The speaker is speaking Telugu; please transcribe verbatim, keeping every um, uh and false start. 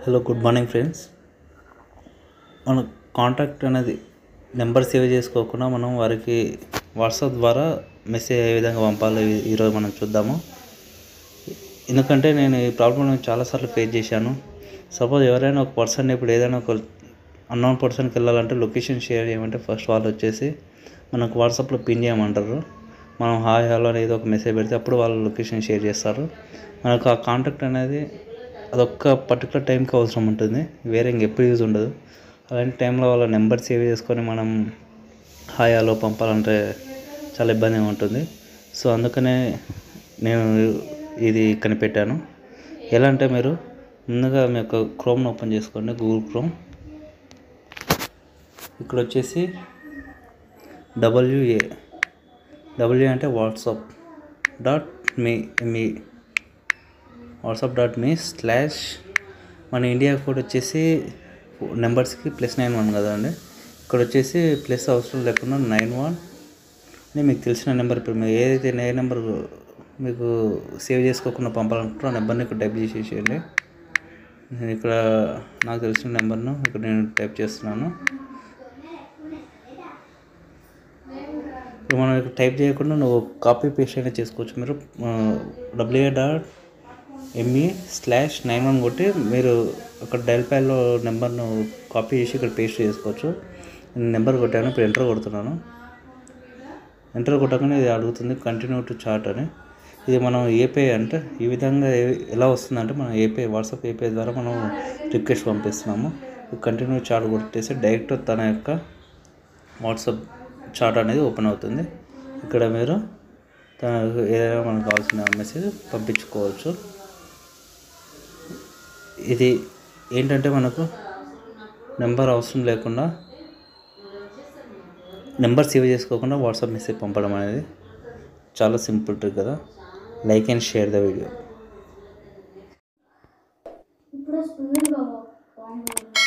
Hello good morning friends. మన కాంటాక్ట్ అనేది నెంబర్ సేవ్ చేసుకోకుండా మనం వారికి వాట్సాప్ ద్వారా మెసేజ్ ఏ విధంగా పంపాలో ఈరోజు మనం చూద్దాము. ఎందుకంటే నేను ఈ ప్రాబ్లం చాలాసార్లు ఫేస్ చేశాను. సపోజ్ ఎవరైనా ఒక పర్సన్ ఇప్పుడు ఏదైనా ఒక అన్నోన్ పర్సన్కి వెళ్ళాలంటే లొకేషన్ షేర్ చేయమంటే ఫస్ట్ వాళ్ళు వచ్చేసి మనకు వాట్సాప్లో పిన్ చేయమంటారు. మనం హాయ్ హలో అనేది ఒక మెసేజ్ పెడితే అప్పుడు వాళ్ళు లొకేషన్ షేర్ చేస్తారు. మనకు ఆ కాంటాక్ట్ అనేది అదొక్క పర్టికులర్ టైంకి అవసరం ఉంటుంది, వేరే ఇంకెప్పుడు యూజ్ ఉండదు. అలాంటి టైంలో వాళ్ళ నెంబర్ సేవ్ చేసుకొని మనం హాయ్ హలో పంపాలంటే చాలా ఇబ్బందిగా ఉంటుంది. సో అందుకనే నేను ఇది కనిపెట్టాను. ఎలా అంటే మీరు ముందుగా మీ యొక్క క్రోమ్ను ఓపెన్ చేసుకోండి, గూగుల్ క్రోమ్. ఇక్కడ వచ్చేసి డబ్ల్యూఏ డబ్ల్యూ అంటే WhatsApp dot me me WhatsApp dot me slash మన ఇండియా కోడ్ వచ్చేసి నెంబర్స్కి ప్లస్ నైన్ వన్ కదండి. ఇక్కడ వచ్చేసి ప్లస్ అవసరం లేకుండా నైన్ వన్ అని మీకు తెలిసిన నెంబర్, ఇప్పుడు మీరు ఏదైతే ఏ నెంబర్ మీకు సేవ్ చేసుకోకుండా పంపాలనుకుంటారో ఆ నెంబర్ని ఇక్కడ టైప్ చేసేసేయండి. నేను ఇక్కడ నాకు తెలిసిన నెంబర్ను ఇక్కడ నేను టైప్ చేస్తున్నాను. ఇప్పుడు మనం ఇక్కడ టైప్ చేయకుండా నువ్వు కాపీ పేస్ట్ అయినా చేసుకోవచ్చు. మీరు WA dot M E slash nine one కొట్టి మీరు అక్కడ డైల్ ప్యాడ్లో నెంబర్ను కాపీ చేసి ఇక్కడ పేస్ట్ చేసుకోవచ్చు. నేను నెంబర్ కొట్టాను, ఇప్పుడు ఎంటర్ కొడుతున్నాను. ఎంటర్ కొట్టగానే ఇది అడుగుతుంది కంటిన్యూ టు చాట్ అని. ఇది మనం ఏపీఐ అంటే ఈ విధంగా ఎలా వస్తుందంటే మనం ఏపీఐ వాట్సాప్ ఏపీఐ ద్వారా మనం రిక్వెస్ట్ పంపిస్తున్నాము. కంటిన్యూ చాట్ కొట్టేసి డైరెక్ట్ తన యొక్క వాట్సాప్ చాట్ అనేది ఓపెన్ అవుతుంది. ఇక్కడ మీరు తన ఏదైనా మనకు కావాల్సిన మెసేజ్ పంపించుకోవచ్చు. ఇది ఏంటంటే మనకు నెంబర్ అవసరం లేకుండా నెంబర్ సేవ్ చేసుకోకుండా వాట్సాప్ మెసేజ్ పంపడం అనేది చాలా సింపుల్ ట్రిక్ కదా. Like and share the video.